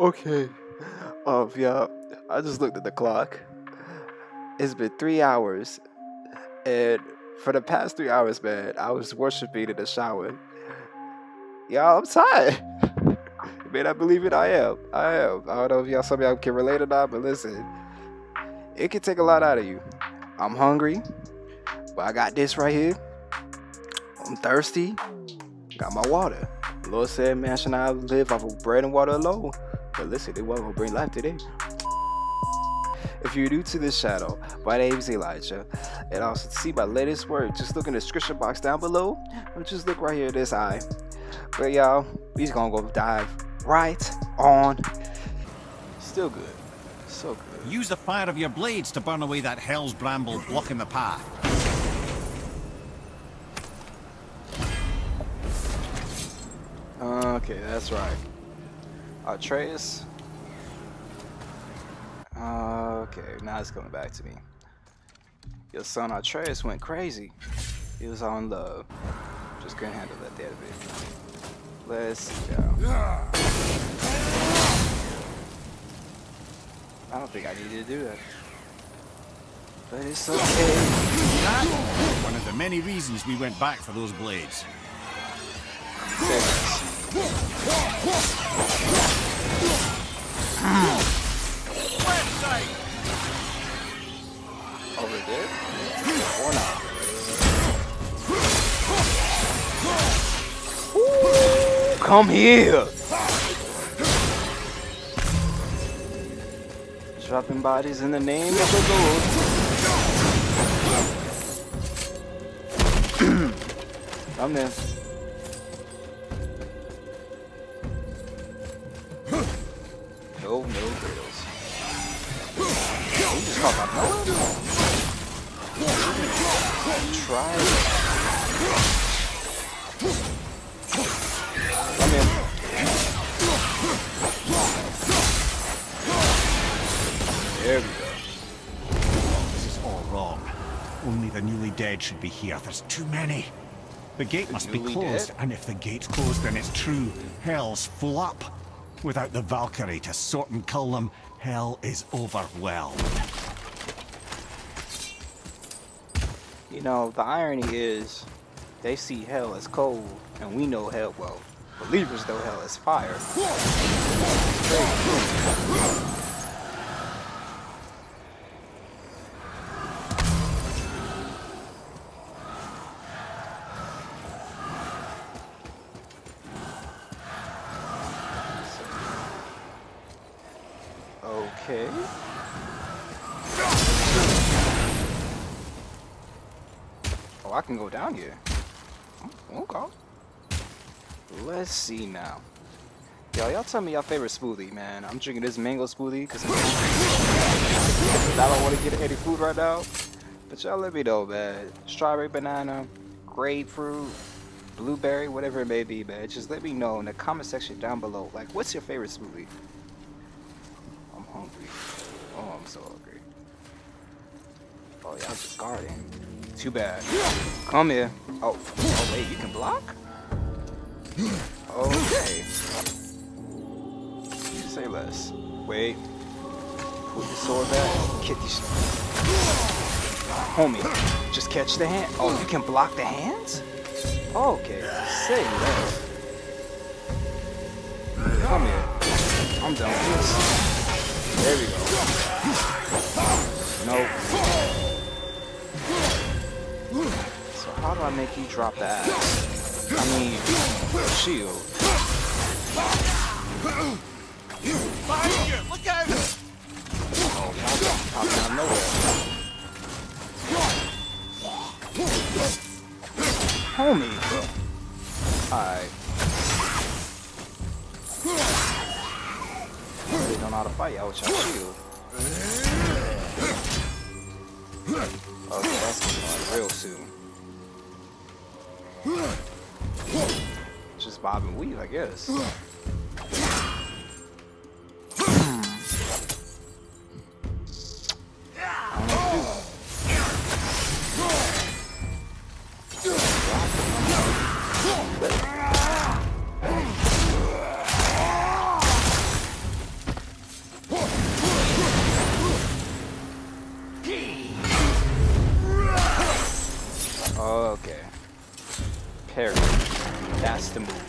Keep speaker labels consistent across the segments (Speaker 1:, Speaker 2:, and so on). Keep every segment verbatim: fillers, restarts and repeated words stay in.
Speaker 1: Okay. Um, yeah, I just looked at the clock. It's been three hours, and for the past three hours, man, I was worshiping in the shower. Y'all, I'm tired. You may not believe it, I am. I am. I don't know if y'all, some of y'all can relate or not, but listen, it can take a lot out of you. I'm hungry, but I got this right here. I'm thirsty. Got my water. The Lord said, man, shall I live off of bread and water alone? But listen, it wasn't gonna bring life today. If you're new to this channel, my name is Elijah, and also to see my latest work, just look in the description box down below, or just look right here at this eye. But y'all, we just gonna go dive right on. Still good, so good.
Speaker 2: Use the fire of your blades to burn away that hell's bramble blocking the path.
Speaker 1: Okay, that's right. Atreus. Okay, now it's coming back to me. Your son Atreus went crazy. He was on love. Just couldn't handle that dead of it. Let's see now. I don't think I needed to do that. But it's okay.
Speaker 2: One of the many reasons we went back for those blades.
Speaker 1: Over there? Or not? Ooh, come here! Dropping bodies in the name of the Lord. Come there. No, no riddles. You just caught my power? Try it. Come in. There we go.
Speaker 2: This is all wrong. Only the newly dead should be here. There's too many. The gate
Speaker 1: The
Speaker 2: must be
Speaker 1: newly
Speaker 2: closed,
Speaker 1: dead?
Speaker 2: and if the gate's closed, then it's true. Hell's full up. Without the Valkyrie to sort and cull them, hell is overwhelmed.
Speaker 1: You know, the irony is, they see hell as cold, and we know hell, well, believers know hell as fire. Okay. Oh, I can go down here. Okay. Let's see now. Yo, y'all tell me your favorite smoothie, man. I'm drinking this mango smoothie because I don't want to get any food right now. But y'all let me know, man. Strawberry, banana, grapefruit, blueberry, whatever it may be, man. Just let me know in the comment section down below. Like, what's your favorite smoothie? I'm hungry. Oh, I'm so hungry. Oh, y'all just guarding. Too bad. Come here. Oh, oh wait, you can block? Okay. Say less. Wait. Put the sword back. Get these. Homie, just catch the hand. Oh, you can block the hands? Okay. Say less. Come here. I'm done with this. There we go. Nope. So how do I make you drop the axe? I mean, shield.
Speaker 2: Behind you! Look out!
Speaker 1: Oh, y'all just popping out of nowhere. Homie. Alright. They don't know how to fight y'all with your shield. Okay, that's going real soon. Just bob and weave, I guess. Okay. Parry. That's the move.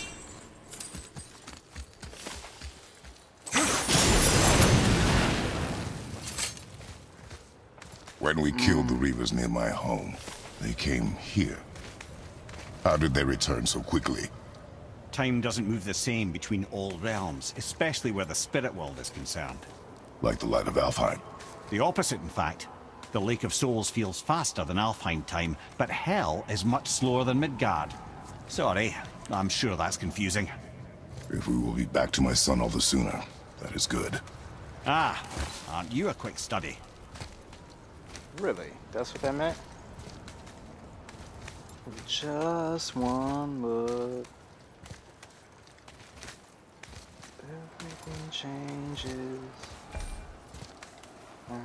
Speaker 3: When we killed the Reavers near my home, they came here. How did they return so quickly?
Speaker 2: Time doesn't move the same between all realms, especially where the spirit world is concerned.
Speaker 3: Like the light of Alfheim.
Speaker 2: The opposite, in fact. The Lake of Souls feels faster than Alfheim time, but Hell is much slower than Midgard. Sorry, I'm sure that's confusing.
Speaker 3: If we will be back to my son all the sooner, that is good.
Speaker 2: Ah, aren't you a quick study?
Speaker 1: Really? That's what that meant? Just one look. Everything changes. Hmm.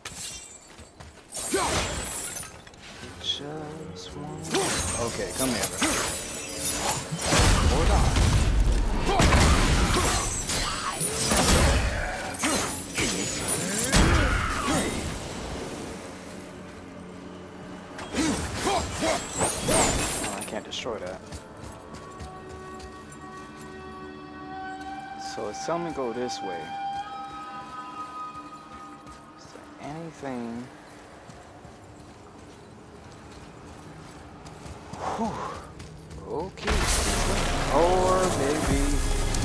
Speaker 1: Just one look. Okay, come here, bro. Hold on. Oh, I can't destroy that. So it's telling me go this way. Is there anything? Whew. Okay. Or maybe.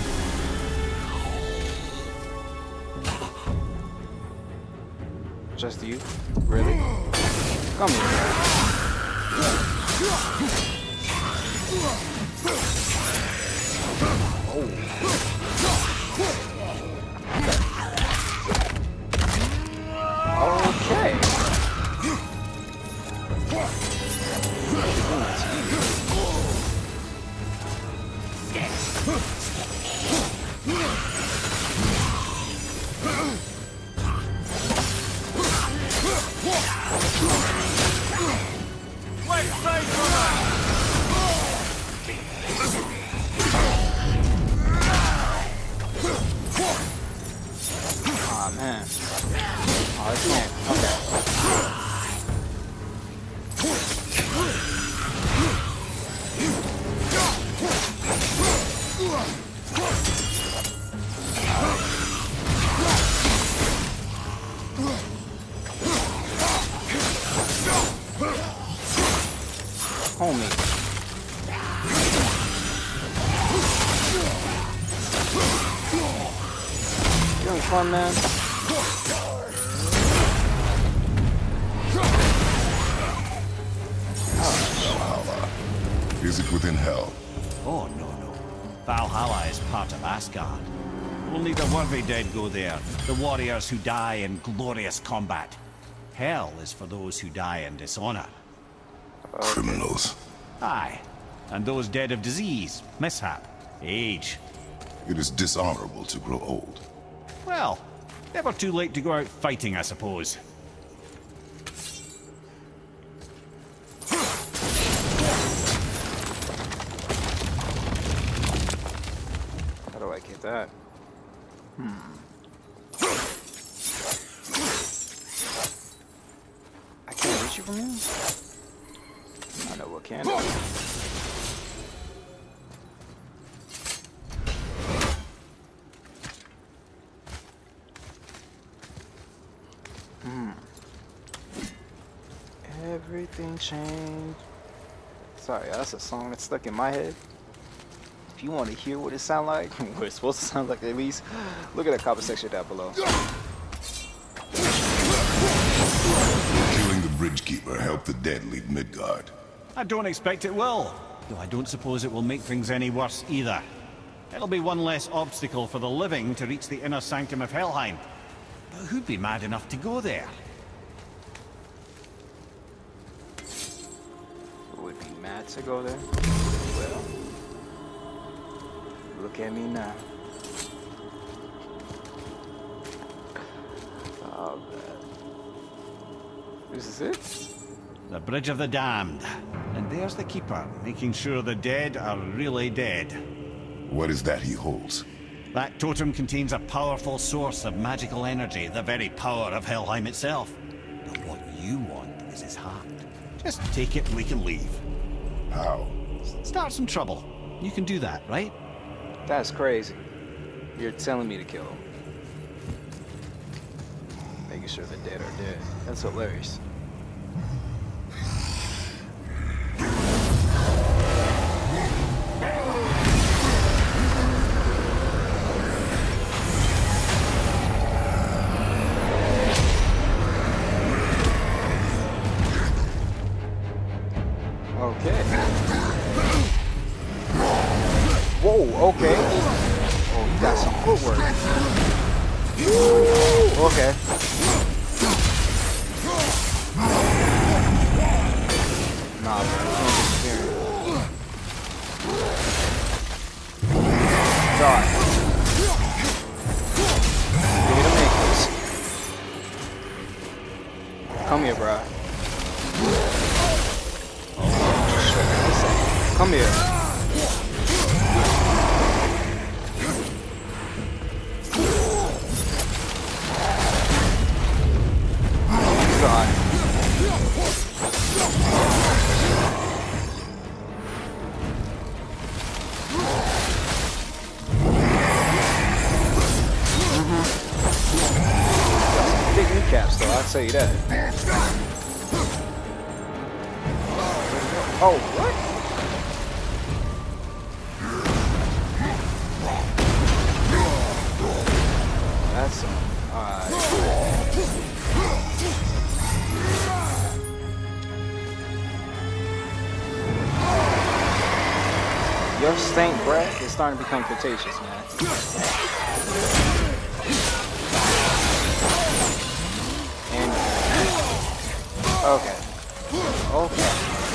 Speaker 1: Just you? Really? Come here. Okay. Oh man. Oh, I can't. Okay. Homie. You having fun, man?
Speaker 3: Valhalla. Is it within Hell?
Speaker 2: Oh, no, no. Valhalla is part of Asgard. Only the worthy dead go there, the warriors who die in glorious combat. Hell is for those who die in dishonor.
Speaker 3: Criminals.
Speaker 2: Aye, and those dead of disease, mishap, age.
Speaker 3: It is dishonorable to grow old.
Speaker 2: Well, never too late to go out fighting, I suppose.
Speaker 1: How do I get that? Hmm. I can't reach you from here? I know what can do. Hmm. Everything changed. Sorry, that's a song that's stuck in my head. If you want to hear what it sounds like, what it's supposed to sound like at least, look at the comment section down below.
Speaker 3: Killing the Bridgekeeper helped the dead leave Midgard.
Speaker 2: I don't expect it will, though I don't suppose it will make things any worse either. It'll be one less obstacle for the living to reach the inner sanctum of Helheim. But who'd be mad enough to go there?
Speaker 1: Who would be mad to go there? Well, look at me now. Oh man. This is it?
Speaker 2: The Bridge of the Damned. And there's the Keeper, making sure the dead are really dead.
Speaker 3: What is that he holds?
Speaker 2: That totem contains a powerful source of magical energy, the very power of Helheim itself. you want is his heart. Just take it and we can leave.
Speaker 3: How?
Speaker 2: Start some trouble. You can do that, right?
Speaker 1: That's crazy. You're telling me to kill him. Making sure the dead are dead. That's hilarious. Okay. Whoa, okay. Oh, you got some footwork. Ooh, okay. Nah, bro. Sorry. Give me the ankles. Come here, bro. Come here. God. Mm-hmm. Big kneecaps, though, I'll tell you that. Oh, what? That's alright. Your stank breath is starting to become contagious, man. And okay, okay.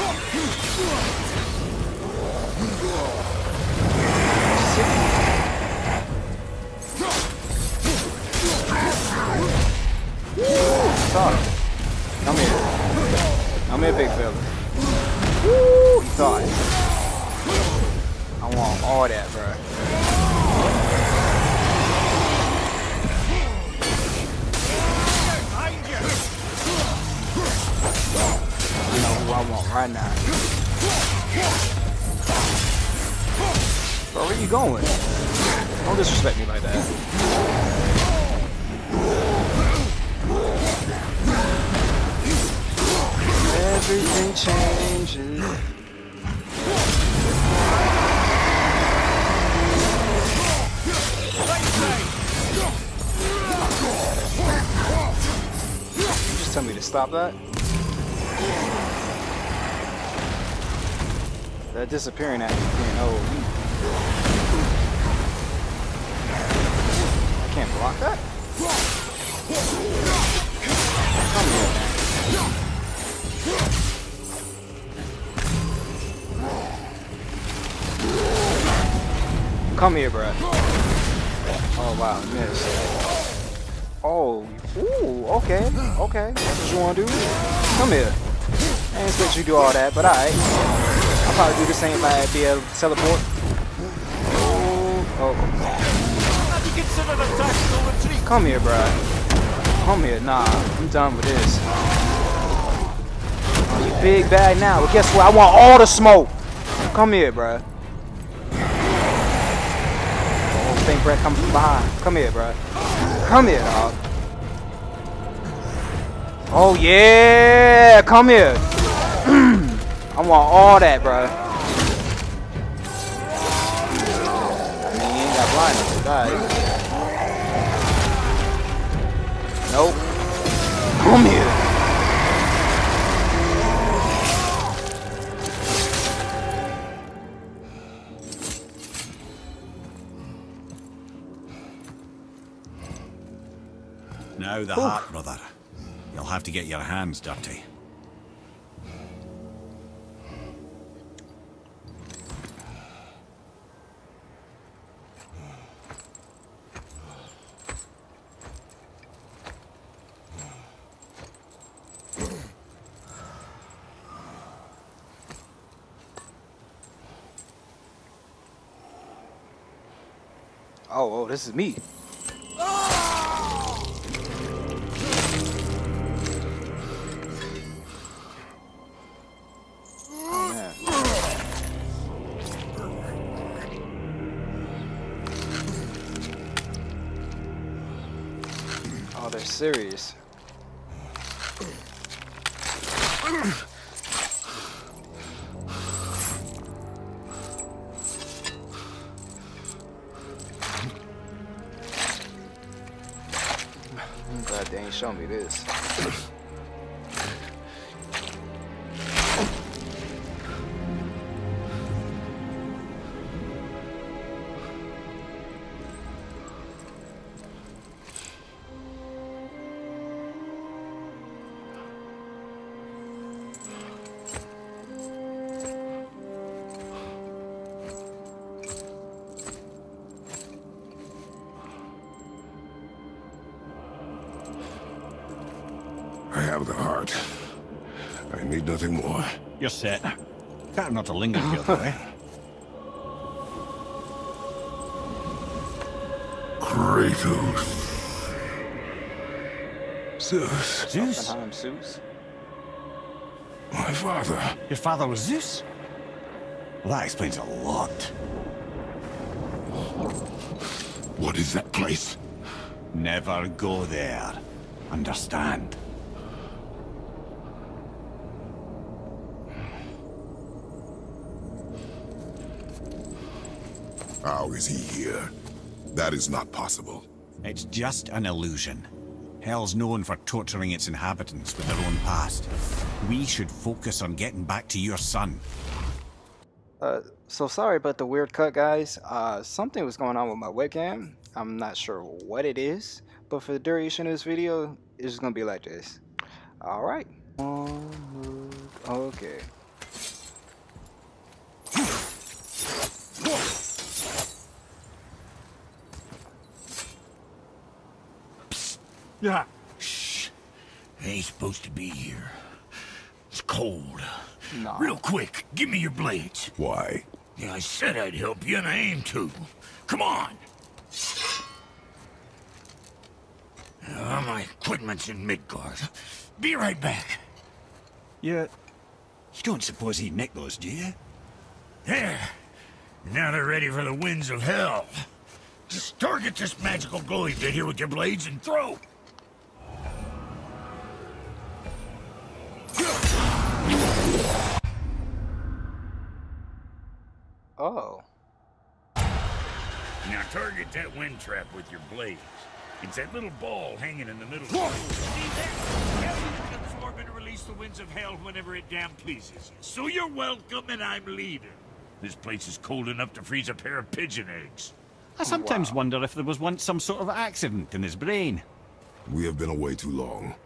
Speaker 1: Sorry. Come here. Come here, big fella. Woo! He thought. I want all that, bro. You know who I want right now. Bro, where you going? Don't disrespect me like that. Everything changes. You just tell me to stop that? That disappearing act is being old. I can't block that? Come here, man. Come here, bro. Oh wow, missed. Oh, ooh, okay, okay. That's what you want to do? Come here. I ain't expect you to do all that, but alright. I'll probably do the same if I be able to teleport. Oh, oh. Come here, bro. Come here. Nah, I'm done with this. Oh, you big bad now, but guess what? I want all the smoke. Come here, bro. Oh, think Brett coming from behind. Come here, bro. Come here, dog. Oh yeah, come here. I want all that, bro. I mean, you ain't got blindness, so die. Nope. Come here.
Speaker 2: Now the heart, brother. You'll have to get your hands dirty.
Speaker 1: Oh, oh, this is me. serious. I'm glad they ain't shown me this.
Speaker 3: I have the heart. I need nothing more.
Speaker 2: You're set. Better not to linger here, boy.
Speaker 3: Kratos. Zeus.
Speaker 2: Zeus?
Speaker 1: Oppenheim Zeus?
Speaker 3: My father.
Speaker 2: Your father was Zeus? Well, that explains a lot.
Speaker 3: What is that place?
Speaker 2: Never go there. Understand?
Speaker 3: How is he here? That is not possible.
Speaker 2: It's just an illusion. Hell's known for torturing its inhabitants with their own past. We should focus on getting back to your son.
Speaker 1: Uh, so sorry about the weird cut, guys. Uh, something was going on with my webcam. I'm not sure what it is, but for the duration of this video, it's just gonna be like this. Alright. Okay.
Speaker 4: Yeah. Shh. I ain't supposed to be here. It's cold.
Speaker 1: Nah.
Speaker 4: Real quick, give me your blades.
Speaker 3: Why?
Speaker 4: Yeah, I said I'd help you, and I aim to. Come on. Uh, my equipment's in Midgard. Be right back.
Speaker 2: You... You don't suppose he nicked those, do you?
Speaker 4: There. Now they're ready for the winds of hell. Just target this magical glowy bit here with your blades and throw.
Speaker 1: Oh.
Speaker 4: Now target that wind trap with your blades. It's that little ball hanging in the middle of the road. See that? Hell, you can absorb and release the winds of hell whenever it damn pleases. So you're welcome, and I'm leaving. This place is cold enough to freeze a pair of pigeon eggs.
Speaker 2: I sometimes wow. wonder if there was once some sort of accident in his brain.
Speaker 3: We have been away too long.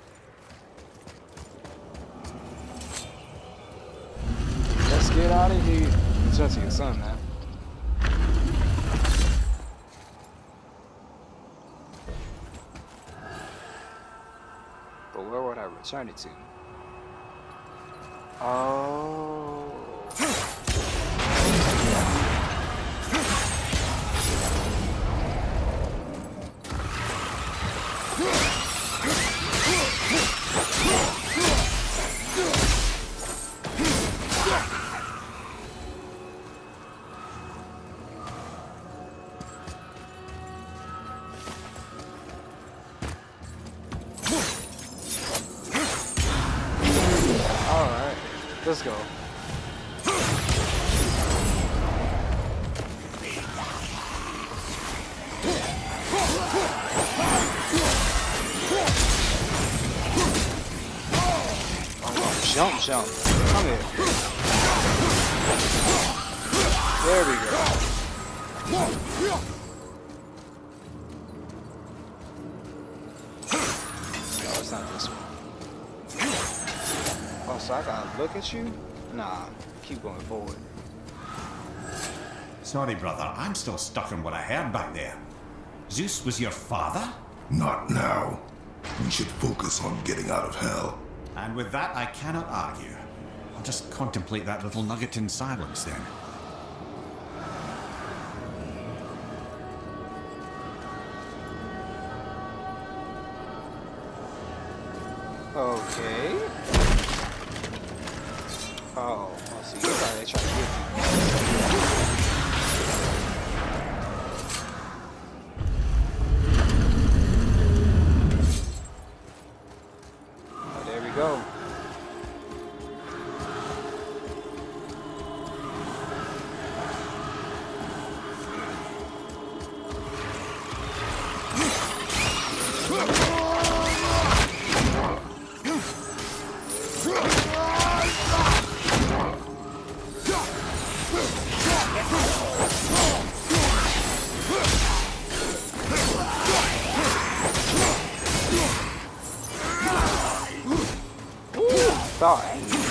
Speaker 1: Let's get out of here. Return to your son, man. But where would I return it to? Oh. Alright, let's go. Jump, jump. Come here. There we go. No, it's not this one. Oh, so I gotta look at you? Nah, keep going forward.
Speaker 2: Sorry, brother. I'm still stuck on what I heard back there. Zeus was your father?
Speaker 3: Not now. We should focus on getting out of hell.
Speaker 2: And with that, I cannot argue. I'll just contemplate that little nugget in silence, then.
Speaker 1: Okay. Oh, I see. You thought they tried to get you. thought.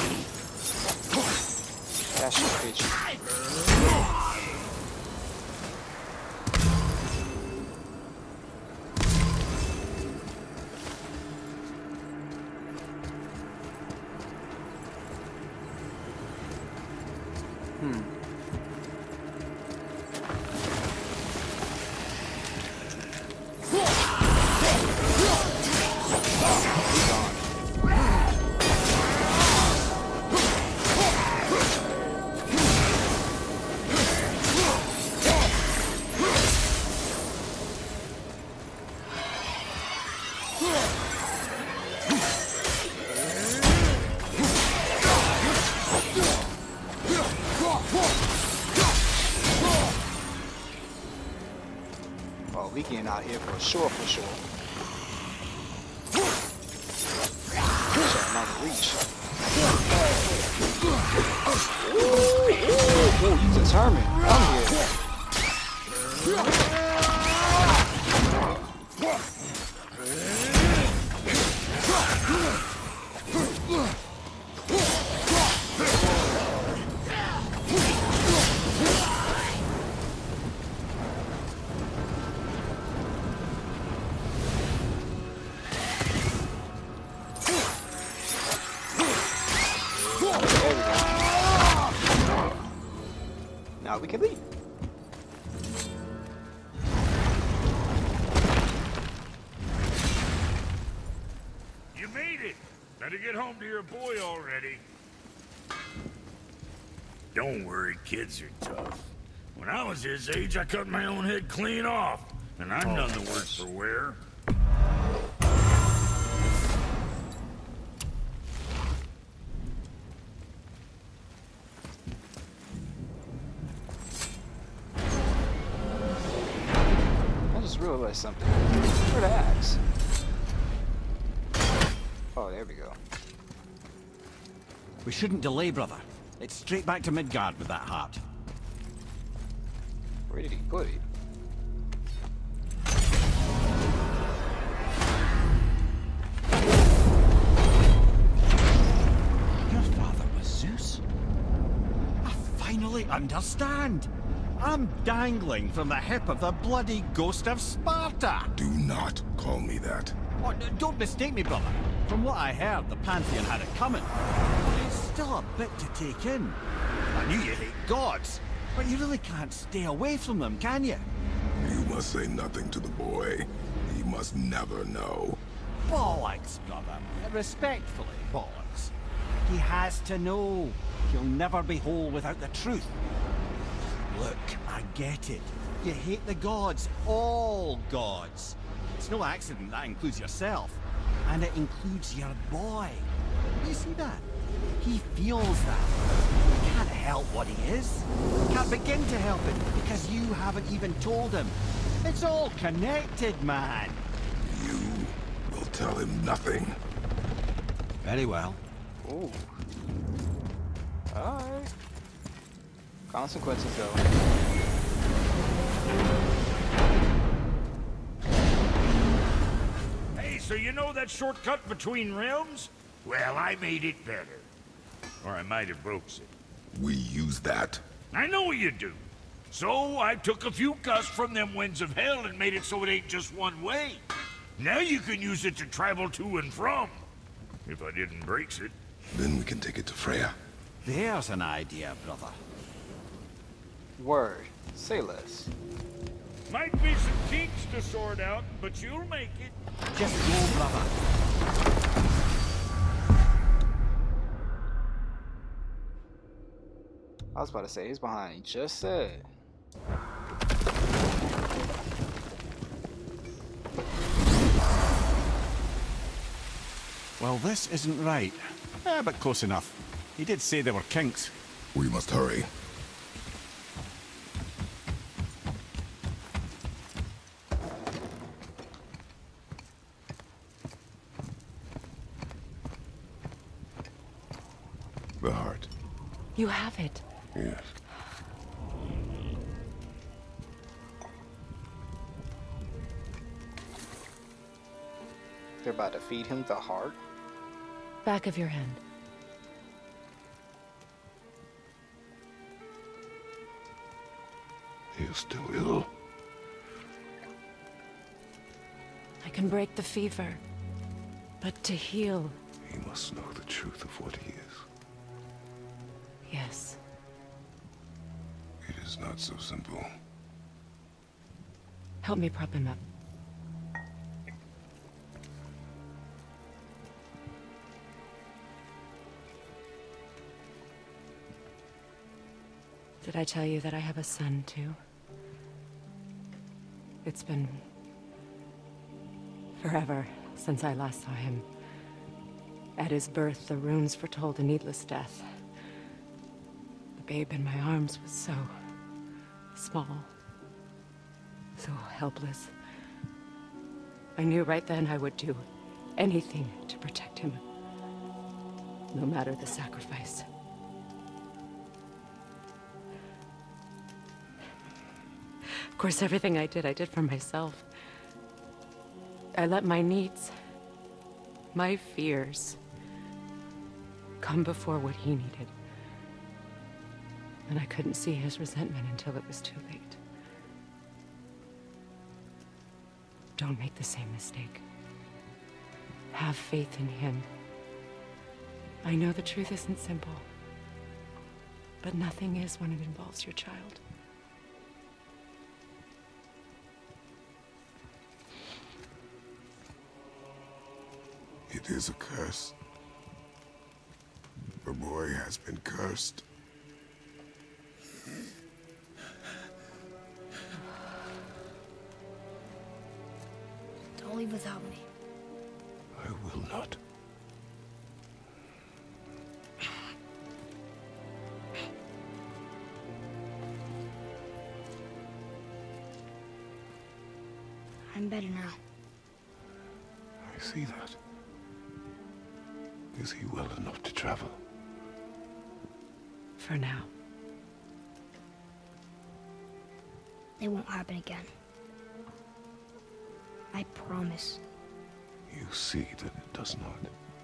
Speaker 1: That's your bitch. Hmm. Oh, we getting out here for sure, for sure. Shut out reach. Ooh, ooh, you determined. I'm here. Now we can leave.
Speaker 4: You made it. Better get home to your boy already. Don't worry, kids are tough. When I was his age, I cut my own head clean off. And I'm
Speaker 1: Oh,
Speaker 4: none the worse for wear.
Speaker 1: I just realized something. Where the axe? Oh, there we go.
Speaker 2: We shouldn't delay, brother. It's straight back to Midgard with that heart.
Speaker 1: Where did he put it?
Speaker 2: Your father was Zeus? I finally understand. I'm dangling from the hip of the bloody ghost of Sparta.
Speaker 3: Do not call me that.
Speaker 2: Oh, n- don't mistake me, brother. From what I heard, the Pantheon had it coming. But it's still a bit to take in. I knew you hate gods, but you really can't stay away from them, can you?
Speaker 3: You must say nothing to the boy. He must never know.
Speaker 2: Bollocks, brother. Respectfully, bollocks. He has to know. He'll never be whole without the truth. Look, I get it. You hate the gods. All gods. It's no accident that includes yourself. And it includes your boy. You see that? He feels that. He can't help what he is. Can't begin to help it because you haven't even told him. It's all connected, man.
Speaker 3: You will tell him nothing.
Speaker 2: Very well.
Speaker 1: Ooh. Alright. Consequences, though.
Speaker 4: Hey, so you know that shortcut between realms? Well, I made it better. Or I might have broke it.
Speaker 3: We use that.
Speaker 4: I know you do. So I took a few gusts from them winds of hell and made it so it ain't just one way. Now you can use it to travel to and from. If I didn't break it.
Speaker 3: Then we can take it to Freya.
Speaker 2: There's an idea, brother.
Speaker 1: Word. Say less.
Speaker 4: Might be some kinks to sort out, but you'll make it.
Speaker 2: Just go, brother.
Speaker 1: I was about to say, he's behind. He just said.
Speaker 2: Well, this isn't right. Eh, but close enough. He did say there were kinks.
Speaker 3: We must hurry. The heart.
Speaker 5: You have it.
Speaker 3: Yes.
Speaker 1: They're about to feed him the heart.
Speaker 5: Back of your hand.
Speaker 3: He is still ill.
Speaker 5: I can break the fever, but to heal...
Speaker 3: He must know the truth of what he is.
Speaker 5: Yes.
Speaker 3: It is not so simple.
Speaker 5: Help me prop him up. Did I tell you that I have a son, too? It's been... forever since I last saw him. At his birth, the runes foretold a needless death. The babe in my arms was so... small. So helpless. I knew right then I would do anything to protect him. No matter the sacrifice. Of course, everything I did, I did for myself. I let my needs, my fears, come before what he needed. And I couldn't see his resentment until it was too late. Don't make the same mistake. Have faith in him. I know the truth isn't simple, but nothing is when it involves your child.
Speaker 3: It is a curse. The boy has been cursed.
Speaker 6: Don't leave without me.
Speaker 3: I will not.
Speaker 6: I'm better now.
Speaker 3: I see that. Is he well enough to travel?
Speaker 5: For now.
Speaker 6: It won't happen again. I promise.
Speaker 3: You see that it does not.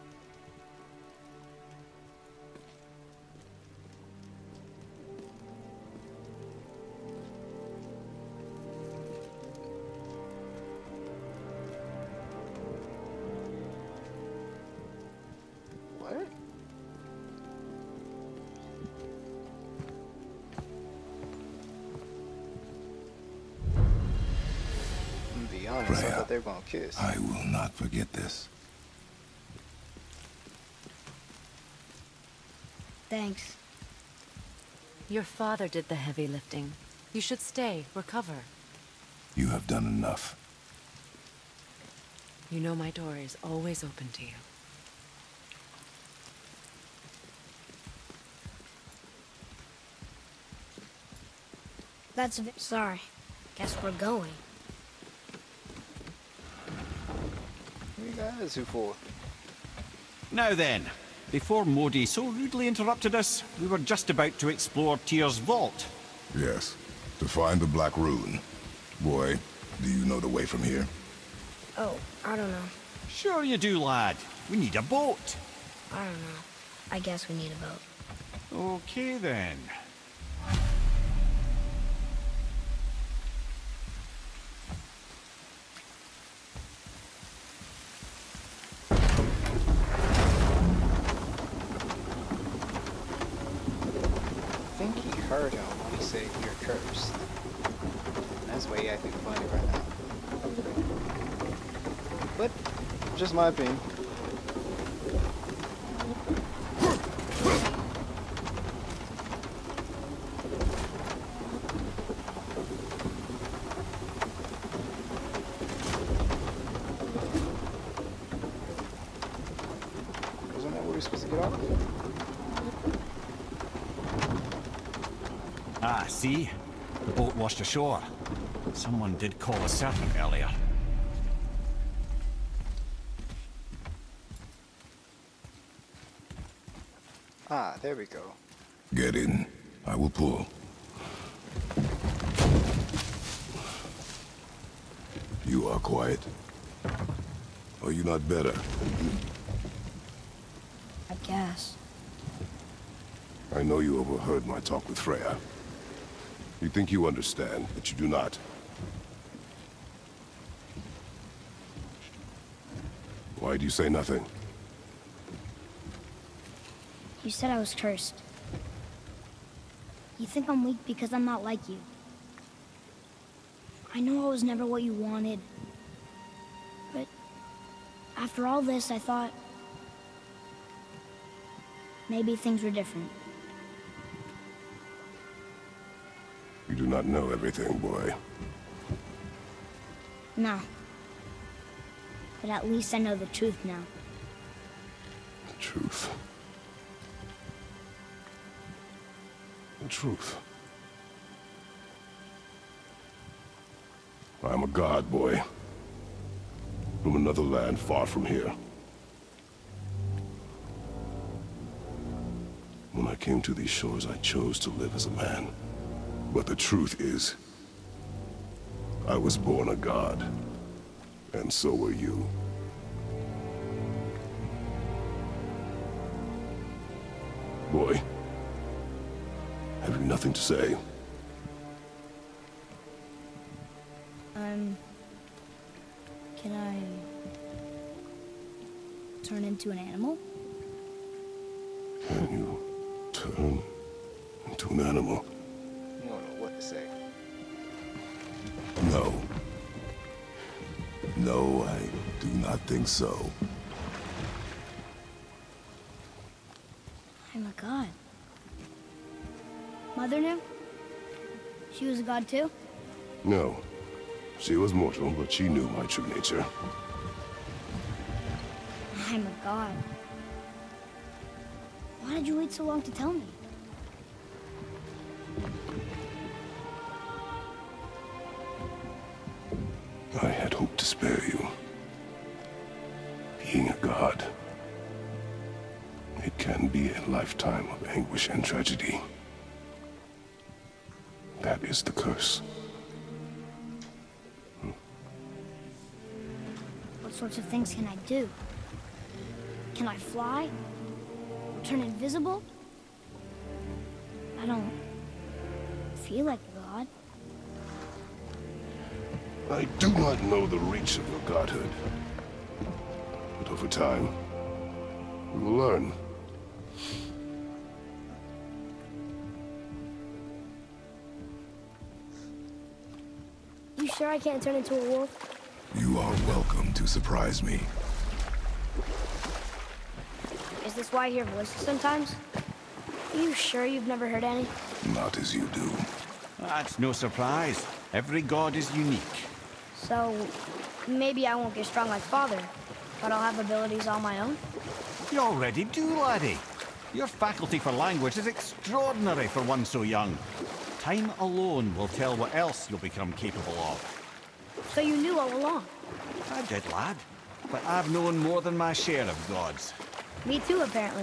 Speaker 1: What? To be honest, I
Speaker 3: Freya,
Speaker 1: thought they were gonna kiss.
Speaker 3: I will not forget this.
Speaker 6: Thanks.
Speaker 5: Your father did the heavy lifting. You should stay, recover.
Speaker 3: You have done enough.
Speaker 5: You know my door is always open to you.
Speaker 6: That's a bit... Sorry. Guess we're going.
Speaker 1: What you guys who for?
Speaker 2: Now then, before Modi so rudely interrupted us, we were just about to explore Tyr's vault.
Speaker 3: Yes, to find the Black Rune. Boy, do you know the way from here?
Speaker 6: Oh, I don't know.
Speaker 2: Sure you do, lad. We need a boat.
Speaker 6: I don't know. I guess we need a boat.
Speaker 2: Okay then.
Speaker 1: I think he heard him when he said you're cursed. That's why he acting funny right now. But, just my opinion. Wasn't that where we're supposed to get off?
Speaker 2: Ah, see? The boat washed ashore. Someone did call a servant earlier.
Speaker 1: Ah, there we go.
Speaker 3: Get in. I will pull. You are quiet. Are you not better?
Speaker 6: I guess.
Speaker 3: I know you overheard my talk with Freya. You think you understand, but you do not. Why do you say nothing?
Speaker 6: You said I was cursed. You think I'm weak because I'm not like you. I know I was never what you wanted. But after all this, I thought maybe things were different.
Speaker 3: You do not know everything, boy.
Speaker 6: No. But at least I know the truth now.
Speaker 3: The truth. The truth. I'm a god, boy. From another land far from here. When I came to these shores, I chose to live as a man. But the truth is, I was born a god. And so were you. Boy, have you nothing to say?
Speaker 6: Um... Can I... turn into an animal?
Speaker 3: Can you turn into an animal?
Speaker 1: You don't know what to say.
Speaker 3: No. No, I do not think so.
Speaker 6: I'm a god. Mother knew? She was a god too?
Speaker 3: No. She was mortal, but she knew my true nature.
Speaker 6: I'm a god. Why did you wait so long to tell me?
Speaker 3: I had hoped to spare you. Being a god, it can be a lifetime of anguish and tragedy. That is the curse.
Speaker 6: What sorts of things can I do? Can I fly? Or turn invisible? I don't feel like a god.
Speaker 3: I do not know the reach of your godhood. But over time, we will learn.
Speaker 6: You sure I can't turn into a wolf?
Speaker 3: You are welcome to surprise me.
Speaker 6: Is this why I hear voices sometimes? Are you sure you've never heard any?
Speaker 3: Not as you do.
Speaker 2: That's no surprise. Every god is unique.
Speaker 6: So, maybe I won't get strong like Father, but I'll have abilities all my own?
Speaker 2: You already do, laddie. Your faculty for language is extraordinary for one so young. Time alone will tell what else you'll become capable of.
Speaker 6: So you knew all along?
Speaker 2: I did, lad. But I've known more than my share of gods.
Speaker 6: Me too, apparently.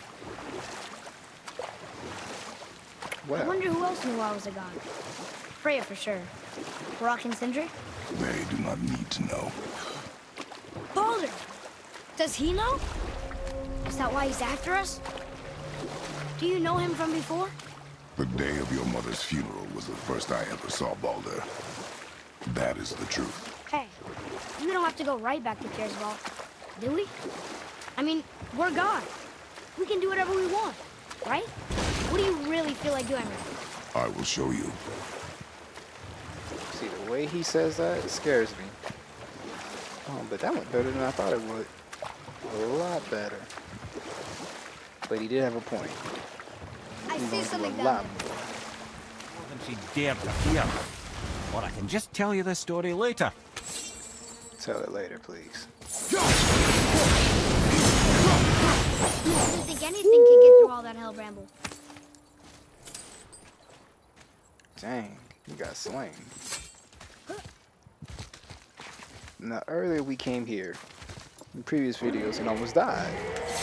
Speaker 1: Well,
Speaker 6: I wonder who else knew I was a god. Freya for sure. Rock and Sindri?
Speaker 3: They do not need to know.
Speaker 6: Baldur! Does he know? Is that why he's after us? Do you know him from before?
Speaker 3: The day of your mother's funeral was the first I ever saw Baldur. That is the truth.
Speaker 6: Hey, we don't have to go right back to Kersval, do we? I mean, we're God. We can do whatever we want, right? What do you really feel like doing right now?
Speaker 3: I will show you.
Speaker 1: see, the way he says that, it scares me. Oh, but that went better than I thought it would. A lot better. But he did have a point.
Speaker 6: I
Speaker 1: He's
Speaker 6: see
Speaker 1: gonna do
Speaker 6: something
Speaker 1: a
Speaker 6: down
Speaker 1: lot
Speaker 6: there.
Speaker 1: more.
Speaker 2: More than she dared to fear. Or I can just tell you this story later.
Speaker 1: Tell it later, please.
Speaker 6: I didn't think anything could get through all that hell bramble.
Speaker 1: Dang, you got slain. Now, earlier we came here in previous videos and almost died.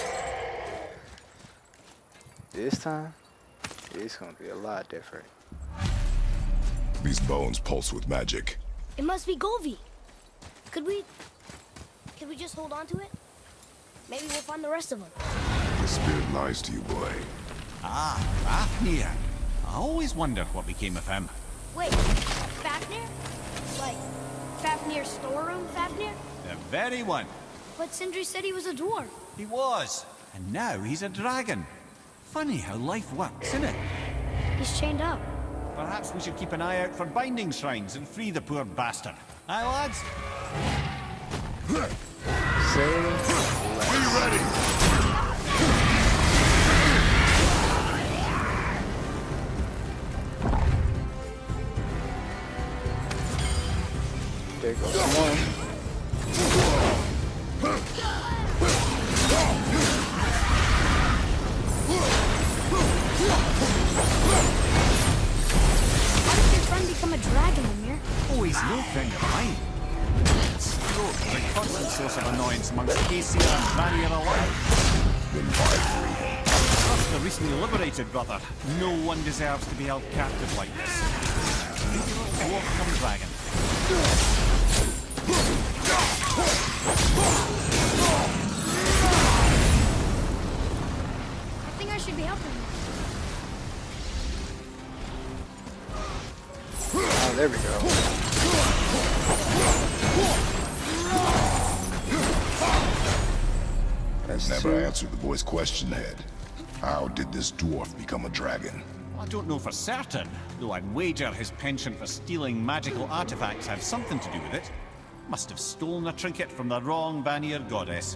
Speaker 1: This time, it's gonna be a lot different.
Speaker 3: These bones pulse with magic.
Speaker 6: It must be Golvi. Could we... Could we just hold on to it? Maybe we'll find the rest of them.
Speaker 3: The spirit lies to you, boy.
Speaker 2: Ah, Fafnir. I always wondered what became of him.
Speaker 6: Wait, Fafnir? Like, Fafnir's storeroom Fafnir?
Speaker 2: The very one.
Speaker 6: But Sindri said he was a dwarf.
Speaker 2: He was. And now he's a dragon. Funny how life works, isn't it?
Speaker 6: He's chained up.
Speaker 2: Perhaps we should keep an eye out for binding shrines and free the poor bastard. Aye, lads?
Speaker 1: Say
Speaker 3: Be ready!
Speaker 1: There goes one.
Speaker 6: How did your friend become a dragon, Ymir?
Speaker 2: Oh, he's no friend of mine. Stroke is a constant source of annoyance amongst Aesir and Vanir alike. Trust the recently liberated brother. No one deserves to be held captive like this. Maybe little dwarf come dragon.
Speaker 6: I think I should be helping him.
Speaker 1: Oh, there we go. That's
Speaker 3: Never
Speaker 1: two.
Speaker 3: answered the boy's question, Head. How did this dwarf become a dragon?
Speaker 2: I don't know for certain, though I'd wager his penchant for stealing magical artifacts had something to do with it. Must have stolen a trinket from the wrong Vanir goddess.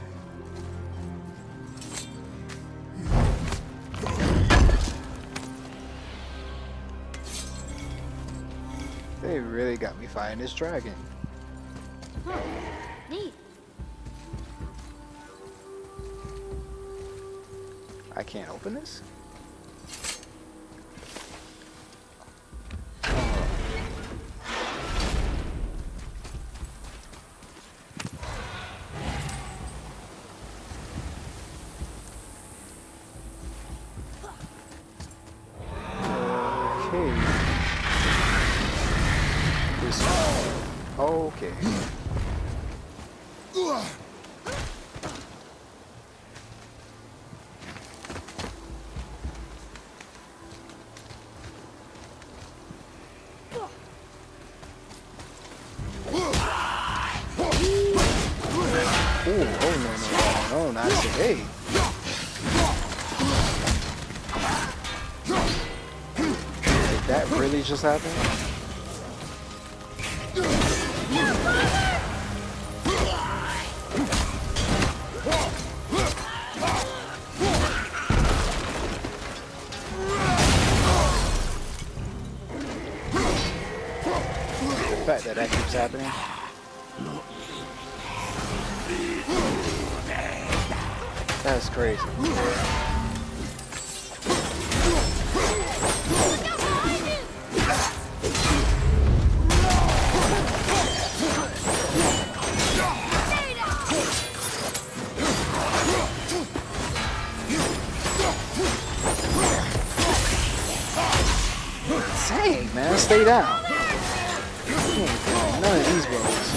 Speaker 1: They really got me fighting this dragon.
Speaker 6: Huh. Neat.
Speaker 1: I can't open this? Okay. This one. Okay. Oh, oh no, no, no, no, not today. Did that really just happen? The fact that that keeps happening. That's crazy. Dang, man, stay down. None of these blows.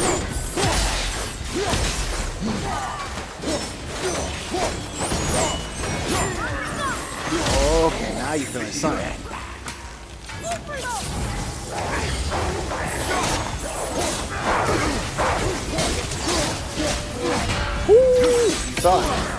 Speaker 1: Okay, now you're feeling something. Woo! You thought.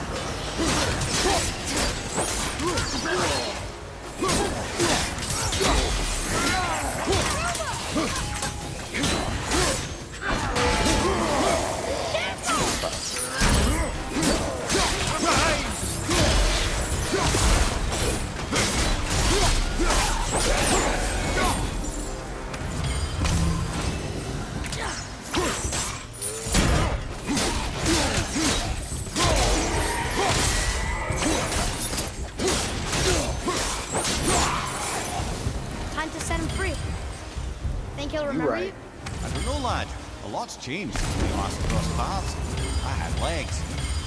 Speaker 6: Time to set him free. Think he'll remember
Speaker 1: right.
Speaker 6: you?
Speaker 2: I don't know, lad. A lot's changed since we last crossed paths. I had legs.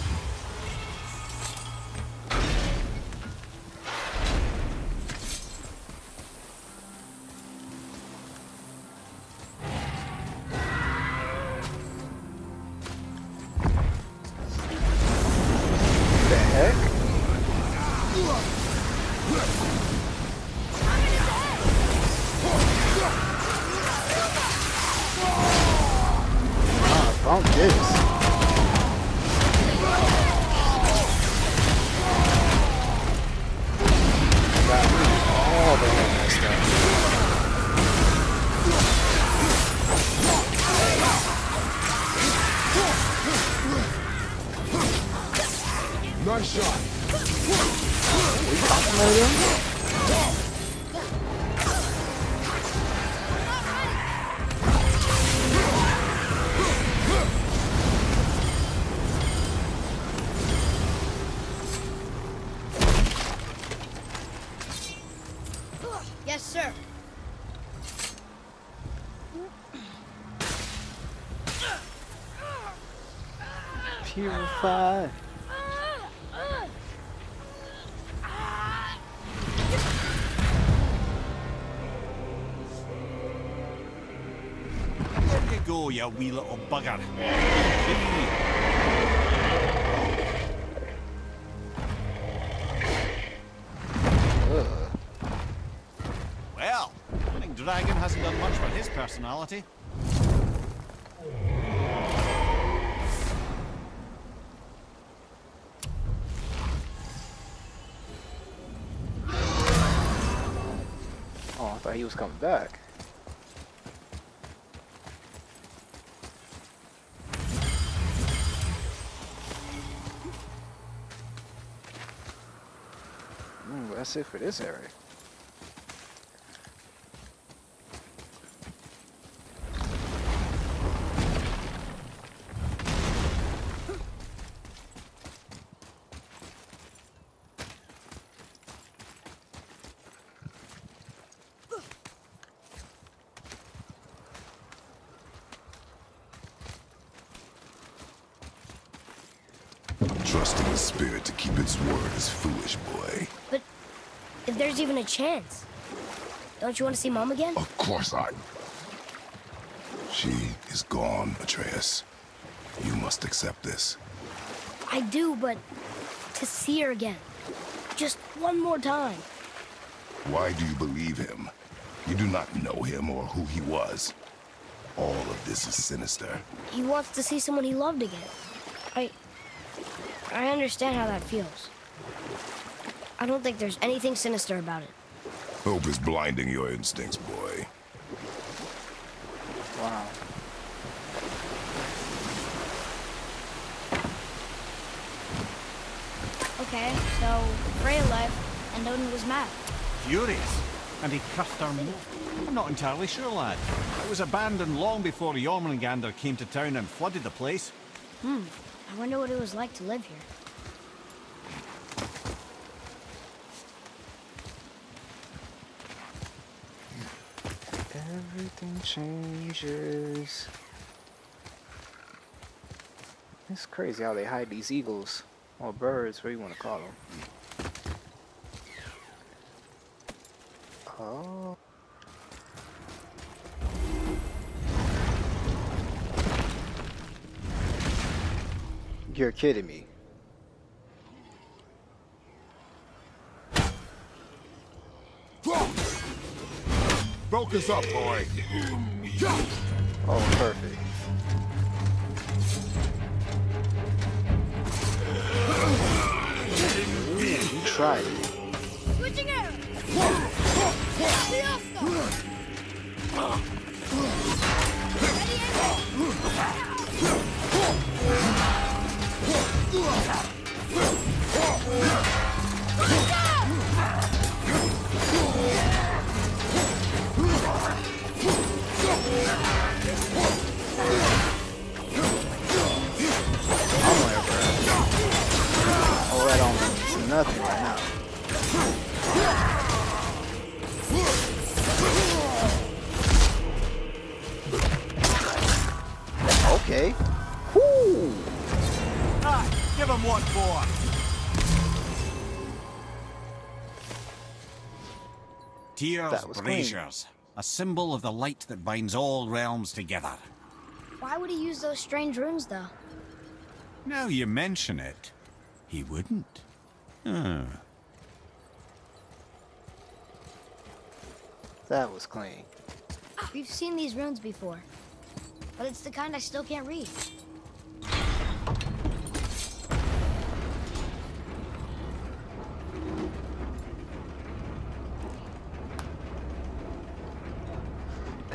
Speaker 1: The heck? Bunk this. Got me all the way messed up.
Speaker 3: Nice shot.
Speaker 1: We popular him?
Speaker 6: Yes, sir.
Speaker 1: Purify.
Speaker 2: Where you go, you wee little bugger? Well, Cunning Dragon hasn't done much for his personality.
Speaker 1: Oh, I thought he was coming back. Mm, that's it for this area.
Speaker 3: Trusting the spirit to keep its word is foolish, boy.
Speaker 6: But if there's even a chance, don't you want to see Mom again?
Speaker 3: Of course I... She is gone, Atreus. You must accept this.
Speaker 6: I do, but to see her again, just one more time.
Speaker 3: Why do you believe him? You do not know him or who he was. All of this is sinister.
Speaker 6: He wants to see someone he loved again. I... I understand how that feels. I don't think there's anything sinister about it.
Speaker 3: Hope is blinding your instincts, boy.
Speaker 1: Wow.
Speaker 6: Okay, so Freya left, and Odin was mad.
Speaker 2: Furious. And he crushed our moat. I'm not entirely sure, lad. It was abandoned long before Jormungandr came to town and flooded the place.
Speaker 6: Hmm. I wonder what it was like to live here.
Speaker 1: Everything changes. It's crazy how they hide these eagles or birds, whatever you want to call them. Oh. You're kidding me.
Speaker 3: Broke us up, boy.
Speaker 1: Oh, perfect. Ooh, you tried it.
Speaker 6: Switching out!
Speaker 1: Oh, that don't mean nothing right now. Okay. Whoo!
Speaker 2: Ah, give him what for? Tears
Speaker 1: That was clean.
Speaker 2: braziers, a symbol of the light that binds all realms together.
Speaker 6: Why would he use those strange runes, though?
Speaker 2: Now you mention it, he wouldn't. Hmm.
Speaker 1: That was clean.
Speaker 6: We've seen these runes before, but it's the kind I still can't read.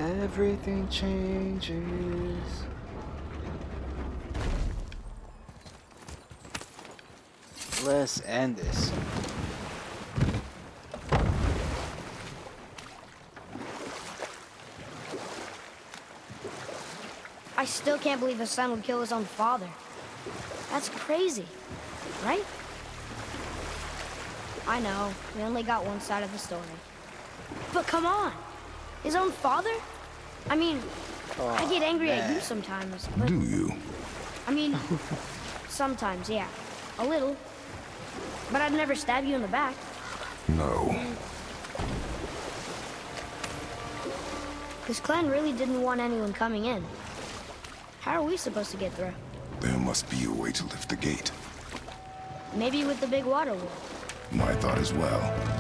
Speaker 1: Everything changes. Let's end this.
Speaker 6: I still can't believe his son would kill his own father. That's crazy, right? I know, we only got one side of the story. But come on! His own father? I mean, oh, I get angry man. at you sometimes, but...
Speaker 3: Do you?
Speaker 6: I mean, sometimes, yeah. A little. But I'd never stab you in the back.
Speaker 3: No.
Speaker 6: Because Clan really didn't want anyone coming in. How are we supposed to get through?
Speaker 3: There must be a way to lift the gate.
Speaker 6: Maybe with the big water wall.
Speaker 3: My thought as well.